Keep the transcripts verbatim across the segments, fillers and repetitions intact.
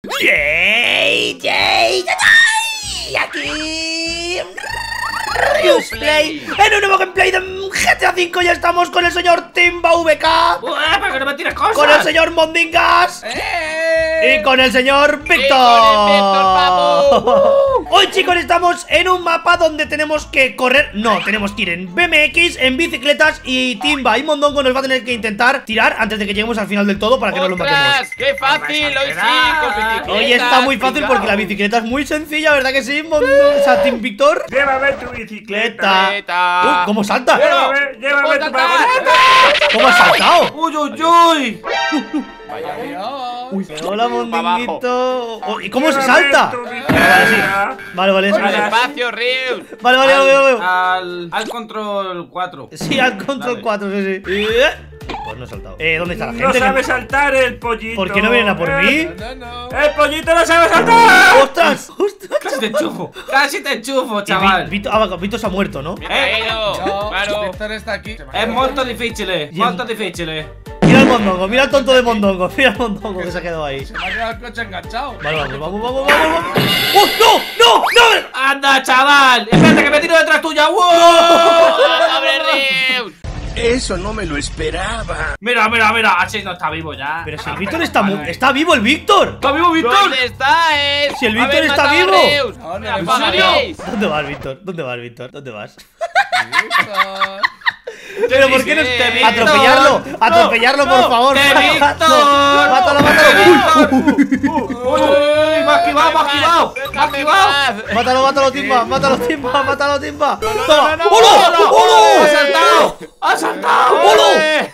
¡Yay! ¡Yay! ¡Yay! Aquí Riusplay, en un nuevo gameplay de G T A cinco. Ya estamos con el señor Timba V K, ¡Uah, para que no me tires cosas! con el señor Mondingas ¡Eh! y con el señor Víctor. con el Víctor, papu. Hoy, chicos, estamos en un mapa donde tenemos que correr. No, tenemos que ir en B M X, en bicicletas. Y Timba y Mondongo nos va a tener que intentar tirar antes de que lleguemos al final del todo para que no lo matemos. ¡Qué fácil! Hoy sí, con bicicleta. Hoy está muy fácil porque la bicicleta es muy sencilla, ¿verdad que sí, Mondongo? O sea, Tim Víctor. ¡Llévame tu bicicleta! Bicicleta. Uh, ¿cómo salta? ¡Llévame, llévame tu vagoneta! ¿Cómo ha saltado? ¡Uy, uy, uy! Vaya Dios. Uy, hola, Mondinguito. Oh, ¿y cómo se Llévame salta? tu bicicleta. Vale, vale, Más vale. despacio, Rius. Vale, vale, lo veo, lo veo. Al, al control cuatro. Sí, al control Dale. cuatro, sí, sí. Eh, Pues no he saltado. Eh, ¿dónde está la No gente? sabe saltar el pollito. ¿Por qué no vienen a por Eh, mí? No, no. ¡El pollito no sabe saltar! ¡Ostras! ¡Ostras! Casi te enchufo, casi te enchufo, Y chaval. Vi- Vito, ah, Vito se ha muerto, ¿no? Me ha caído. No, Claro. Víctor está aquí. Es molto difficile, Y molto el- difficile. Mira el Mondongo, mira el tonto de Mondongo. Mira el Mondongo que se ha quedado ahí. Se me ha quedado el coche enganchado. Vale, vamos, vamos, vamos, vamos, vamos. ¡Oh, no! ¡No! ¡No! ¡Anda, chaval! ¡Espérate que me tiro detrás tuya! ¡Wow! ¡Pobre Rius! Eso no me lo esperaba. Mira, mira, mira, así no está vivo ya. Pero si el Víctor está, mu- está vivo, el Víctor. ¿Está vivo, Víctor? ¿Dónde estáis? Si el Víctor Habéis está matado a vivo. Rius. ¿A dónde Me le pasa? apagaréis. ¿Dónde vas, Víctor? ¿Dónde vas, Víctor? ¿Dónde vas? Víctor. Pero ¿por qué no dices? te atropellarlo? Atropellarlo, por favor. ¡Te Mátalo, mátalo, Víctor! mátalo. ¡Uy! ¡Me ha esquivado, me ha esquivado! ¡Me ha Déjame esquivado! en paz. Mátalo, mátalo, Timba, mátalo, Timba, mátalo, Timba. no, Toma. no, no. ¡Hola! ¡Ha ¡Hola! saltado! ¡Ha saltado! ¡Eh!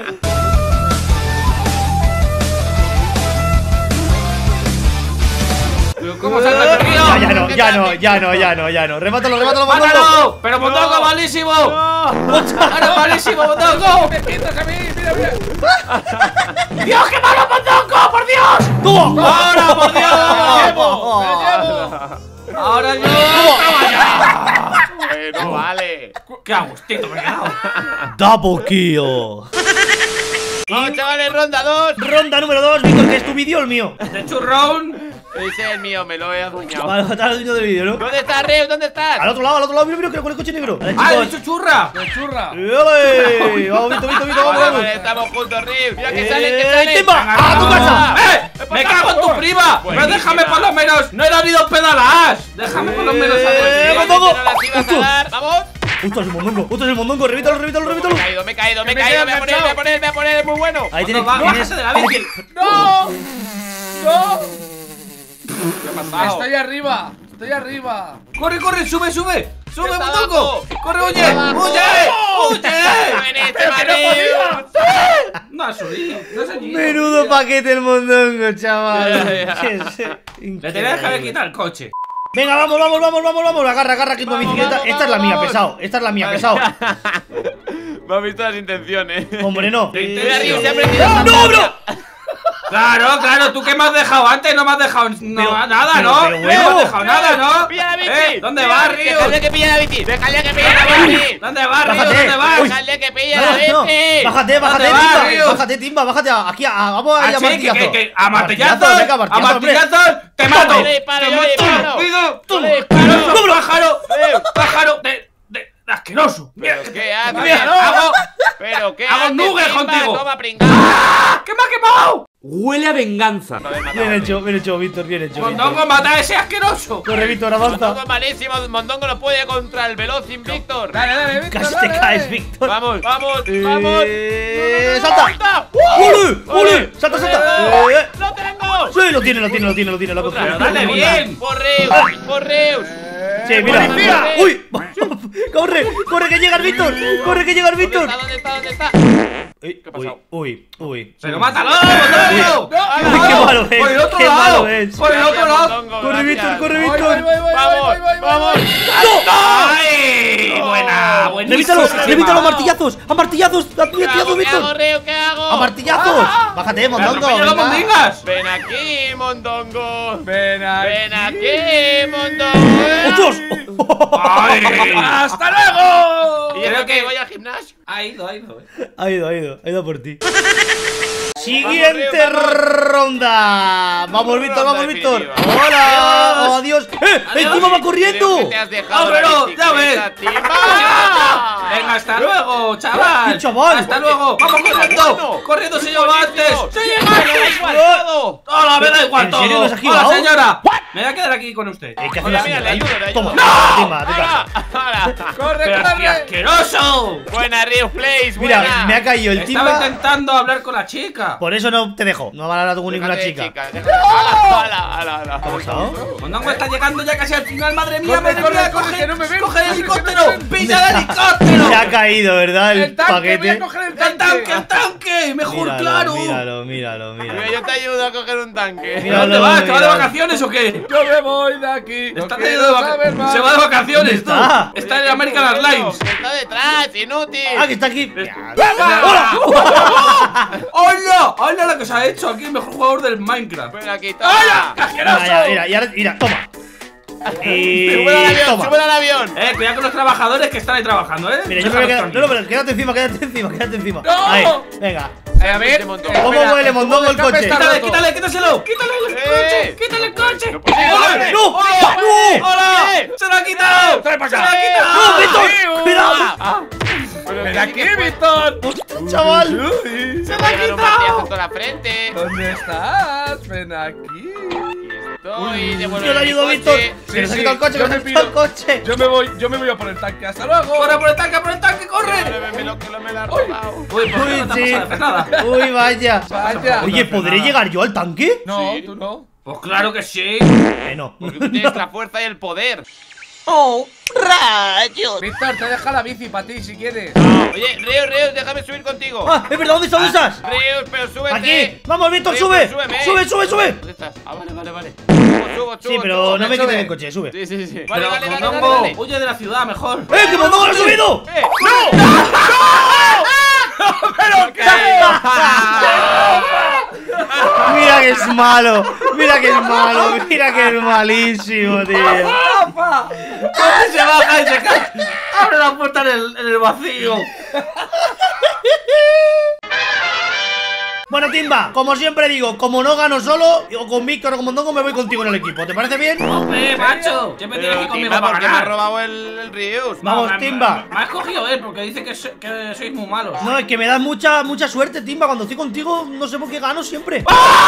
Pero ¿cómo salta el río? Ya, ya no, ya no, ya no, ya no, ya no. Remátalo, remátalo, Mondongo. ¡Mátalo! ¡Pero Mondongo, malísimo! ¡Ahora malísimo, Mondongo! ¡Me quitas a mí! ¡Mira, mira! ¡Dios, qué malo, Mondongo! ¡Por Dios! ¡Toma! ¡Ahora, por Dios! ¡Me llevo! ¡Ahora yo! ¡Toma ya! Bueno, vale. ¡Qué agustito me he quedado! Double kill. Vamos, chavales, ronda dos. Ronda número dos, Víctor, que es tu vídeo o el mío. ¡De churrón! Ese es el mío, me lo he adueñado. Vale, matar al dueño del vídeo, ¿no? ¿Dónde estás, Rius? ¿Dónde estás? Al otro lado, al otro lado, mira, mira, con el coche negro. Vale, ¡Ah, he chicos. dicho churra! ¡Me churra! ¡Ole! Vamos, Víctor, Víctor, Víctor, vamos, Vale, vamos. vale, estamos juntos, Rius. Mira que Eh, sale, que sale. Timba, ¡a tu casa! ¡Eh! ¡Me cago en tu prima! ¡Pero Buenísima. déjame por lo menos! ¡No he dado pedalas! ¡Déjame por lo menos Eh, saber! vamos, vamos. No las ibas a dar. Vamos. ¡Ostras, el mondongo! ¡Ostras, el mondongo! ¡Revítalo, revítalo, revítalo! Me he caído, me he caído, me he Que me caído. quedo Me voy a poner, me voy a poner, me voy a poner. Es muy bueno. Ahí tienes, Va, tienes- bájase de la bici. ¡No! ¡No! ¿Qué ha pasado? ¡Estoy arriba! ¡Estoy arriba! ¡Corre, corre! ¡Sube, sube! ¡Sube, Está Mondongo! abajo. ¡Corre, huye! Está abajo. ¡Huye! ¡Huye! Veniste, ¡Pero que no Rius. podía! No ha subido, no se ha ido. Menudo paquete el mondongo, chaval. Ya, ya. Que es Le tenías que haber increíble. quitado el coche. Venga, vamos, vamos, vamos, vamos, vamos. Agarra, agarra aquí tu Vamos, bicicleta. vamos, Esta es la vamos, mía, vamos. pesado. Esta es la mía, pesado. Me has visto las intenciones. Hombre, no. Mira, Rius, se ha aprendido. ¡No, no, bro! Claro, claro, ¿tú qué me has dejado antes? No me has dejado no, Pero- nada, pero- ¿no? pero No me has bueno. dejado nada, ¿no? ¡Pilla la bici! ¿Eh? ¿Dónde Pilla vas, la bici. Río? Dejadle que pille la bici. Dejadle que pille la bici. ¿Dónde vas, Río? Bájate. ¿Dónde vas? Uy. Dejadle que pille No, la no. bici. Bájate, bájate, ¿Dónde vas, Timba. Río? Bájate, Timba, bájate. Aquí, a, vamos a ir a Así que, martillazo. que, que a martillazos, venga, a martillazo, hombre. martillazos, te mato. Yo le disparo, te yo le disparo. Cuido, Yo le tú, disparo. asqueroso, pájaro, pájaro, de, de, asqueroso. ¿Pero qué haces? Mira, hago, ¿Pero qué hago haces, nuggets Timba? contigo. Toma, pringao. ¡Ah! ¿Qué me ha quemado? Huele a venganza. No, me he matado Bien a mí. hecho, bien hecho, Víctor, bien hecho. Mondongo, Víctor. mata a ese asqueroso. Corre, Víctor, avanza. Mondongo es malísimo. Mondongo no puede contra el veloz sin Víctor. ¡Dale, dale, Víctor! Casi dale, te caes, dale. Víctor. Vamos, vamos, vamos. Eh, No, no, no, ¡Salta! no. ¡Ole! ¡Ole! ¡Salta, salta! Eh, ¡Lo tengo! Sí, lo tiene, lo tiene, lo tiene, lo tiene. Lo ha Otra, cogido. dale bien. ¡Por Reus! ¡Por Reus! Sí, mira. ¡Policía! ¡Uy! ¡Corre! ¡Corre que llega el Víctor! ¡Corre que llega el ¿Dónde Víctor! está? ¿Dónde está? ¿Dónde está? Uy, ¿Qué ha uy, pasado? uy, uy. Pero mátalo, Mondongo. Uy, qué malo es, Por el otro qué lado. malo es. Por el otro Gracias, lado. Mondongo, Corre, gracias. Víctor, corre, Voy, voy, Víctor. voy, voy, Vamos, voy, voy, voy, vamos. voy. ¡Ay! Buena, buenísima. ¡Revítalo! ¡Revítalo a martillazos! ¡A martillazos! ¡A ¿Qué hago? martillazos, ¿Qué hago, Víctor! Reus? ¿Qué hago? ¡A martillazos! ¡Bájate, Mondongo! ¡Atropella los venga. mondingas! Ven aquí, Mondongo. Ven aquí. Ven aquí, Mondongo. ¡Ostras! ¡Ay! ¡Hasta luego! ¿Y Creo eso que- que voy al gimnasio? Ha ido, ha ido. eh. Ha ido, ha ido, ha ido por ti. Siguiente Vamos, Río, ronda. Vamos, Víctor, vamos, Ronda Víctor. definitiva. Hola, oh, adiós. ¡Eh! ¡El Adiós. Timba va Creo corriendo! que te has dejado ¡Ah, pero, la ya bicicleta, ves! Timba. Venga, hasta luego, chaval. ¡Qué chaval! Hasta luego. Vamos corriendo. bueno. Corriendo se lleva antes. ¡Sí, ¡Me da igual todo! ¡Hola, me da igual ¿En todo! serio nos has ¡Hola, esquivado? señora! Me voy a quedar aquí con usted. Eh, ¿qué hace Hola, la mira, señora? le ayudo, le ayudo. Toma, ¡No! Timba, te ¡Hala! caso. ¡Hala! ¡Corre, ¡Pero qué corre! asqueroso! Buena, Rio Place, Mira, buena. me ha caído el Estaba Timba. intentando hablar con la chica. Por eso no te dejo. No van a hablar con ninguna Déjate de chica. chicas, déjate. ¡Hala, hala, hala, hala! ¿Qué ha pasado? Mondongo está llegando ya casi al final, madre mía, Corre, madre corre, mía, corre, coge, que no me ven, coge el corre, que helicóptero, no me ven. pilla el helicóptero. Se ha caído, ¿verdad? El, ¡El tanque! ¡Voy a paquete. coger el ¡El tanque, tanque! el tanque! ¡Mejor, Míralo, claro! Míralo, míralo, Mira, míralo. yo te ayudo a coger un tanque. Mira. ¿Dónde Míralo, vas? ¿Te vas de míralo. vacaciones o qué? ¡Yo me voy de aquí! ¡No Está quiero de vaca- saber más! Se va de vacaciones, tú. ¿Dónde está? Está en American Airlines. Está detrás, inútil. Ah, que está aquí. ¡Hola! ¡Hola lo que se ha hecho aquí! El mejor jugador del Minecraft. Ven aquí, ¡Hola! toma. Mira, mira, mira, y ahora, mira, toma. Y Súbelo al avión, toma. súbelo al avión. Eh, cuidado con los trabajadores que están ahí trabajando, eh. Mira, yo me voy a quedar. No, no, pero quédate encima, quédate encima, quédate encima. ¡No! Ahí, venga. Eh, a ver, Este montón. eh, ¿Cómo espera, huele, el tubo Mondongo, de el escape coche? está Quítale, roto. quítale, quítaselo. Quítale el Eh. coche. Quítale el coche. No puede ser. ¡Hola! ¡No! ¡Hola! ¡No! ¡Hola! Eh. ¡Se lo ha quitado! Trae para ¡Se lo acá. ha quitado! ¡No, Víctor! ¡Ah! ¡Cuidado! Ah. Pero ¡Ven sí aquí, que- Víctor! ¡Hostia, chaval! Uy, Se me ha quitado un martillazo en toda la frente. ¿Dónde estás? Ven aquí. Estoy, devuelve Yo le mi ayudo, coche. Víctor. Sí, Que nos ha sí, quitado el coche, que yo nos ha me quitado el pido- coche. Yo me voy, yo me voy a por el tanque. ¡Hasta luego! ¡Corre por el tanque, por el tanque, corre! Me lo que lo me la ha robado. Uy, pues Uy, no te has sí. pasado de nada. Uy, vaya. Vaya. Oye, ¿podré llegar yo al tanque? No, Sí. tú no. Pues claro que sí. Eh, no. Porque tú tienes la fuerza y el poder. Víctor, te deja la bici para ti si quieres. Oye, Reus, Reus, déjame subir contigo. Ah, es verdad, ¿dónde estás? ¿Dónde estás? Reus, pero súbete. Aquí. Vamos, Víctor, Reus, sube. pero súbeme. Sube, sube, sube. ¿Dónde estás? Ah, vale, vale, vale. Subo, subo, subo. Sí, pero subo. no me sube. quites el coche, sube. Sí, sí, sí. Vale, Pero vale, dale, dale, Mondongo, dale. huye de la ciudad mejor. ¡Eh, que Mondongo lo ha subido! ¡Eh! ¡No! ¡Pero qué! Mira que es malo, mira que es malo, mira que es malísimo, tío. ¡Rafa! ¿Dónde se baja y se cae? Abre la puerta en el, en el vacío. Bueno, Timba, como siempre digo, como no gano solo, o con Víctor o con Mondongo, me voy contigo en el equipo. ¿Te parece bien? ¡Hombre, macho! Siempre tienes que ir Pero, conmigo Timba, para ¿por qué me ha ganar. robado el, el Reus? Vamos, me- Timba. Me, me ha escogido él porque dice que, so- que sois muy malos. No, es que me das mucha, mucha suerte, Timba. Cuando estoy contigo, no sé por qué gano siempre.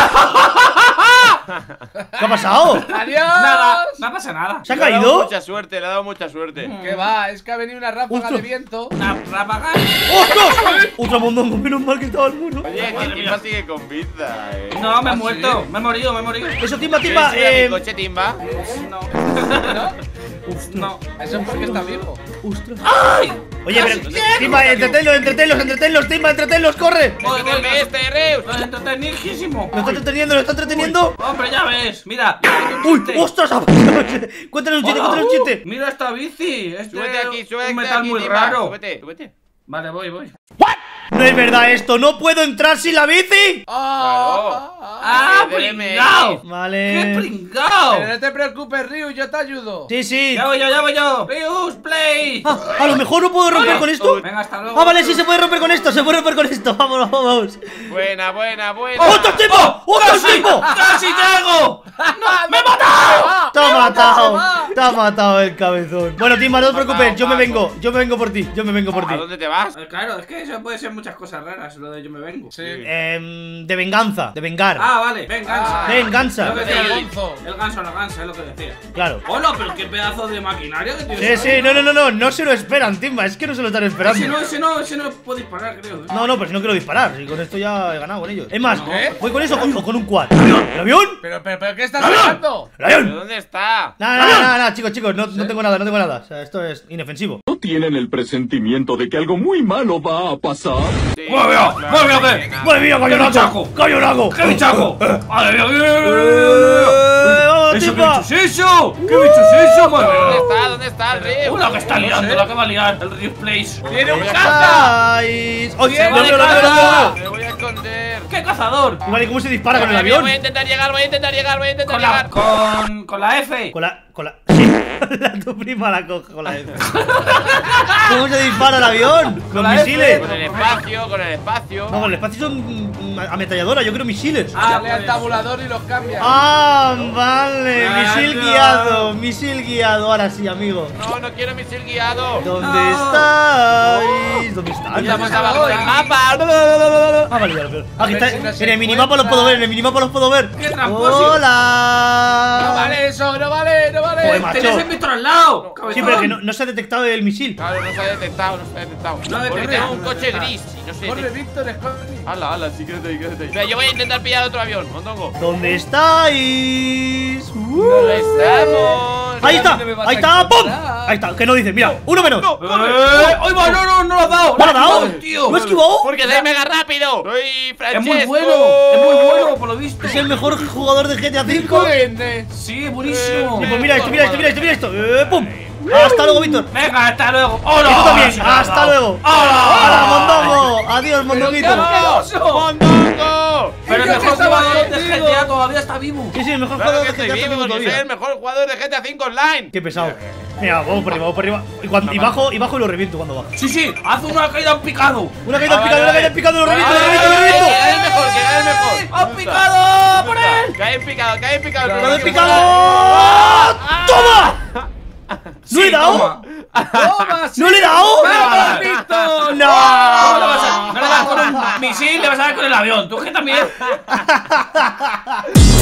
¿Qué ha pasado? ¡Adiós! Nada, no pasa nada. ¿Se ha Le ha dado caído? mucha suerte, le ha dado mucha suerte. ¿Qué va? Es que ha venido una ráfaga Ostras. de viento. Una ráfaga. ¡Ostras! Otra Mondongo, menos mal que estaba el muro. Oye, Madre que mía. Timba sigue con vida, eh. No, me he ¿Ah, muerto. sí? Me he morido, me he morido. Eso, Timba, ¿Quieres Timba, subir a eh. mi coche, Timba? No. ¿No? No. Eso es porque está vivo. Ostras. ¡Ay! Oye, pero. Timba, entretenlos, entretenlos, entretenlos, Timba, entretenlos, corre. Voy, voy, ¡Entretenme este, Reus! Lo es entretenidísimo. ¿Lo está entreteniendo? ¿Lo está entreteniendo? Hombre, ya ves. Mira. ¡Uy! Este. ostras! ha pasado. Cuéntanos un chiste, Hola. cuéntanos un chiste. Mira esta bici. Este Súbete aquí, súbete un metal aquí, muy Timba. raro. Súbete, súbete. Vale, voy, voy. No es verdad esto, no puedo entrar sin la bici. ¡Ah! ¡Ah, de D M X. pringao! ¡Qué Vale. pringao! Pero no te preocupes, Ryu, yo te ayudo. Sí, sí. Ya voy yo, ya voy yo. Reus, play. Ah, a lo mejor no puedo romper con esto. Venga, hasta luego. Ah, vale, sí se puede romper con esto, se puede romper con esto. Vámonos, vamos. Buena, buena, buena. ¡Otro tipo! ¡Otro tipo! ¡Casi llego! ¡Me he matado! Te ha matado, te ha matado el cabezón. Bueno, Timba, no te preocupes, yo me vengo, yo me vengo por ti, yo me vengo por ti. ¿A dónde te vas? Eh, Claro, es que eso puede ser muchas cosas raras, lo de yo me vengo. Sí. Em, de venganza, de vengar. Ah, vale, venganza. Ah. Venganza. Lo que decía, El el, ganso. el ganso, la gansa, es lo que decía. Claro. Hola, pero qué pedazo de maquinaria que tienes. Sí, sí, no, no, no, no, no se lo esperan, Timba, es que no se lo están Ese no, esperando. ese no, ese no puedo disparar, creo. ¿eh? No, no, pero si no quiero disparar, y con esto ya he ganado con ellos. Es más, ¿Qué? voy con eso o con un quad. ¿El avión? Pero, pero, pero, ¿qué estás haciendo? ¿El ¿Pero avión? dónde está? Nada, nada, nada, nada, chicos, chicos, no, no tengo nada, no tengo nada. O sea, esto es inofensivo. ¿No tienen el presentimiento de que algo muy malo va a pasar? Sí, ¡Mueve, claro, mueve, que mueve! venga. ¡Madre mía, bichaco! cañonaco! ¡Cañonaco! ¡Qué bichaco! ¡Madre mía! ¡Eh, vamos, ¿Eso qué Timba! bicho es eso? ¿Qué bicho es eso, madre ¿Dónde mía? está? ¿Dónde está el Reus? Una que está No liando, sé. la que va a liar, el Real Place. ¡Tiene un Voy a caza! ¡Ay! ¡Oye, Se lo va veo, de lo veo, lo casa. veo! Me voy a esconder. ¡Qué cazador! Y vale, ¿cómo se dispara con el Madre mía, avión? Voy a intentar llegar, voy a intentar llegar, voy a intentar Con la, llegar. con, con la F. Con la. con la. ¿Sí? La tu prima la coge con la F. ¿Cómo se dispara el avión? Con la misiles. Con el espacio, con el espacio. No, con el espacio son mm, ametralladoras, yo creo misiles. Ah, Dale al tabulador y los cambia. Ah, vale. Ah, Misil no. guiado, misil guiado. Ahora sí, amigo. No, no quiero misil guiado. ¿Dónde No. estáis? ¿Dónde están? Estamos ya abajo voy. del mapa. Ah, vale, vale, vale. Aquí ver está. si nos En el minimapa los encuentra. puedo ver, en el minimapa los puedo ver. ¡Qué tramposo! ¡Hola! No vale eso, no vale, no vale. Joder, macho. Tenías el Víctor al lado. Sí, pero que no, no se ha detectado el misil. Claro, no se ha detectado, no se ha detectado. No, de Porque correr. tengo un coche gris y no sé. Corre, Víctor, esconde. Hala, hala, sí, quédate ahí, quédate ahí. Mira, yo voy a intentar pillar otro avión, Mondongo. ¿Dónde estáis? Uh. ¿Dónde estamos? Ahí está, ¿Dónde me vas ahí a está, ¡pum! encontrar? Ahí está, que no dice, mira, uno menos. No, ¡Eh! ¡Ay, va! No, no, no lo has dado. ¿No lo ha dado? Tío. ¿Lo ha esquivado? Porque soy mega rápido. Soy Es Francesco. muy bueno, es muy bueno, por lo visto. Es el mejor jugador de G T A cinco. Cinco N. Sí, buenísimo. Y pues mira esto, mira esto, mira esto, mira esto. Eh, ¡Pum! Hasta luego, Víctor. Venga, hasta luego. ¡Hola! Y tú también, Sí, me lo has hasta dado. luego. ¡Hola! ¡Hala, Mondongo! Adiós, Mondonguito. qué asqueroso! ¡Mondongo! Pero el Yo que mejor estaba jugador de contigo. G T A todavía está vivo. Sí, sí, el mejor Claro jugador que de G T A estoy vivo, cinco porque soy el todavía. mejor jugador de G T A cinco Online. Qué pesado. Mira, vamos por arriba, vamos por arriba. Y, cuando, y bajo, y bajo y lo reviento cuando bajo. Sí, sí, haz una caída en picado. Una caída Ah, en picado, vale, una vale. caída en picado, lo reviento, lo Vale, reviento, lo vale, reviento. Que gane el mejor, que gane el mejor. ¡Has picado! ¡Por él! Cae en picado, cae en picado. Picado en que picado. pueda. ¡Toma! ¿No le he dado? toma. Toma, sí. ¿No le he dado? ¡Vamos, Víctor! No le vas a, no le vas con un misil, le vas a dar con el avión. Tú que también. ¡No!